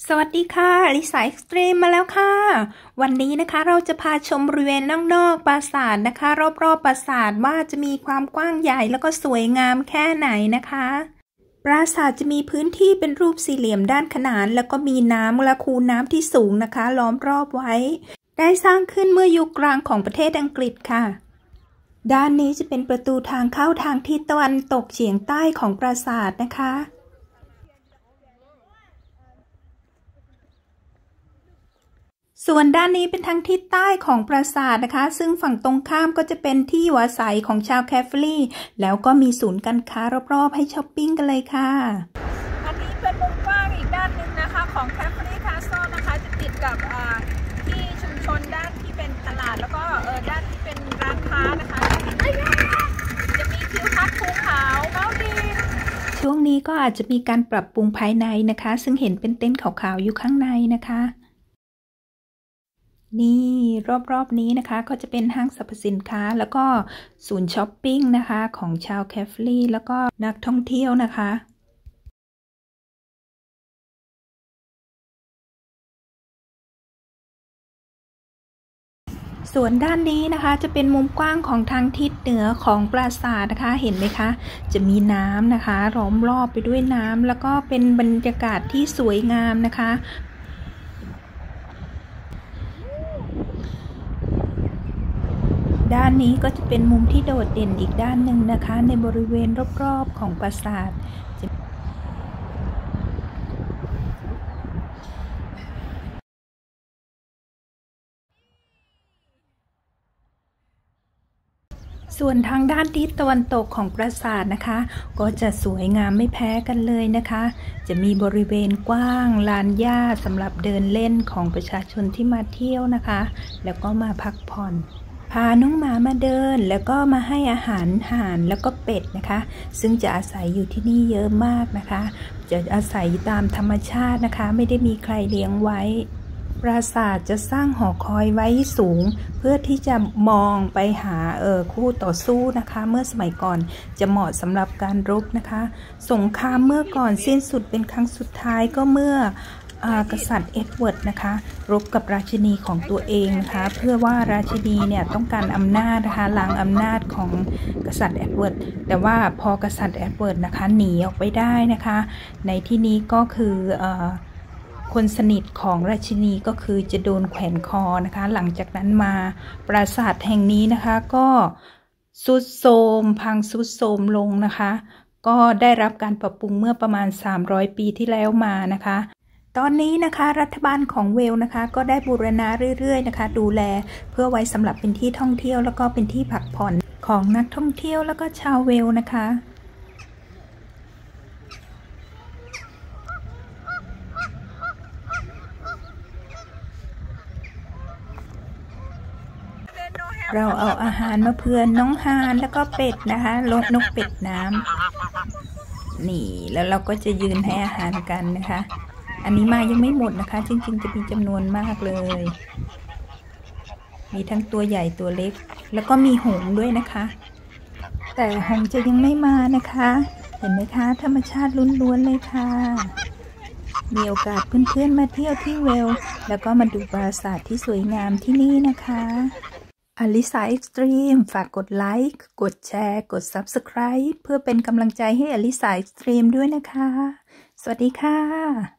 สวัสดีค่ะลิซ่าเอ็กซ์ตรีมมาแล้วค่ะวันนี้นะคะเราจะพาชมบริเวณนอกปราสาทนะคะรอบๆปราสาทว่าจะมีความกว้างใหญ่แล้วก็สวยงามแค่ไหนนะคะปราสาทจะมีพื้นที่เป็นรูปสี่เหลี่ยมด้านขนานแล้วก็มีน้ำและคูน้ำที่สูงนะคะล้อมรอบไว้ได้สร้างขึ้นเมื่อยุคกลางของประเทศอังกฤษค่ะด้านนี้จะเป็นประตูทางเข้าทางทิศตะวันตกเฉียงใต้ของปราสาทนะคะส่วนด้านนี้เป็นทางทิศใต้ของปราสาทนะคะซึ่งฝั่งตรงข้ามก็จะเป็นที่อยู่อาศัยของชาวแคฟรีแล้วก็มีศูนย์การค้ารอบๆให้ช้อปปิ้งกันเลยค่ะอันนี้เป็นมุมกว้างอีกด้านหนึ่งนะคะของแคฟรีคาสเซิลนะคะจะติดกับที่ชุมชนด้านที่เป็นตลาดแล้วก็ด้านที่เป็นร้านค้านะคะจะมีทิวทัศน์ภูเขาเมาดีช่วงนี้ก็อาจจะมีการปรับปรุงภายในนะคะซึ่งเห็นเป็นเต็นท์ขาวๆอยู่ข้างในนะคะนี่รอบๆนี้นะคะก็จะเป็นห้างสรรพสินค้าแล้วก็ศูนย์ช้อปปิ้งนะคะของชาวแคฟรีแล้วก็นักท่องเที่ยวนะคะส่วนด้านนี้นะคะจะเป็นมุมกว้างของทางทิศเหนือของปราสาทนะคะเห็นไหมคะจะมีน้ำนะคะล้อมรอบไปด้วยน้ำแล้วก็เป็นบรรยากาศที่สวยงามนะคะด้านนี้ก็จะเป็นมุมที่โดดเด่นอีกด้านหนึ่งนะคะในบริเวณรอบๆของปราสาทส่วนทางด้านทิศตะวันตกของปราสาทนะคะก็จะสวยงามไม่แพ้กันเลยนะคะจะมีบริเวณกว้างลานหญ้าสำหรับเดินเล่นของประชาชนที่มาเที่ยวนะคะแล้วก็มาพักผ่อนพาน้องหมามาเดินแล้วก็มาให้อาหารห่านแล้วก็เป็ดนะคะซึ่งจะอาศัยอยู่ที่นี่เยอะมากนะคะจะอาศัยตามธรรมชาตินะคะไม่ได้มีใครเลี้ยงไว้ปราสาทจะสร้างหอคอยไว้สูงเพื่อที่จะมองไปหาคู่ต่อสู้นะคะเมื่อสมัยก่อนจะเหมาะสำหรับการรบนะคะสงครามเมื่อก่อนสิ้นสุดเป็นครั้งสุดท้ายก็เมื่อกษัตริย์เอ็ดเวิร์ดนะคะรบกับราชินีของตัวเองนะคะเพื่อว่าราชินีเนี่ยต้องการอำนาจนะคะล้างอำนาจของกษัตริย์เอ็ดเวิร์ดแต่ว่าพอกษัตริย์เอ็ดเวิร์ดนะคะหนีออกไปได้นะคะในที่นี้ก็คือคนสนิทของราชินีก็คือจะโดนแขวนคอนะคะหลังจากนั้นมาปราสาทแห่งนี้นะคะก็ทรุดโทรมพังทรุดโทรมลงนะคะก็ได้รับการปรับปรุงเมื่อประมาณ300 ปีที่แล้วมานะคะตอนนี้นะคะรัฐบาลของเวลนะคะก็ได้บูรณะเรื่อยๆนะคะดูแลเพื่อไว้สำหรับเป็นที่ท่องเที่ยวแล้วก็เป็นที่พักผ่อนของนักท่องเที่ยวแล้วก็ชาวเวลนะคะเราเอาอาหารมาเพื่อนน้องฮานแล้วก็เป็ดนะคะนกเป็ดน้ำนี่แล้วเราก็จะยืนให้อาหารกันนะคะอันนี้มายังไม่หมดนะคะจริงๆจะมีจำนวนมากเลยมีทั้งตัวใหญ่ตัวเล็กแล้วก็มีหงส์ด้วยนะคะแต่หงส์จะยังไม่มานะคะเห็นไหมคะธรรมชาติล้วนๆเลยค่ะมีโอกาสเพื่อนๆมาเที่ยวที่เวลแล้วก็มาดูปราสาทที่สวยงามที่นี่นะคะอลิซาเอ็กซ์ตรีมฝากกดไลค์กดแชร์กด Subscribe เพื่อเป็นกำลังใจให้อลิซาเอ็กซ์ตรีมด้วยนะคะสวัสดีค่ะ